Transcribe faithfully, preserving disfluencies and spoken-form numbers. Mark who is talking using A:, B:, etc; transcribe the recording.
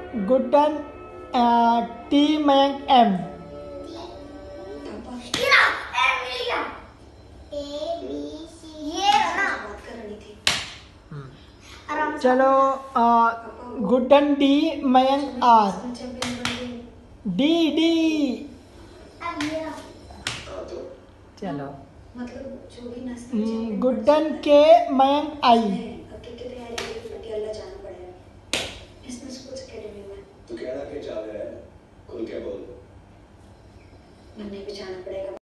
A: Guddan T Mayank M. चलो Guddan D Mayank R. D D चलो गुड्डन के मयंक आई।
B: तू कहना क्या चाह रहा है? खुल के बोल।
C: मन्ने भी जाना पड़ेगा।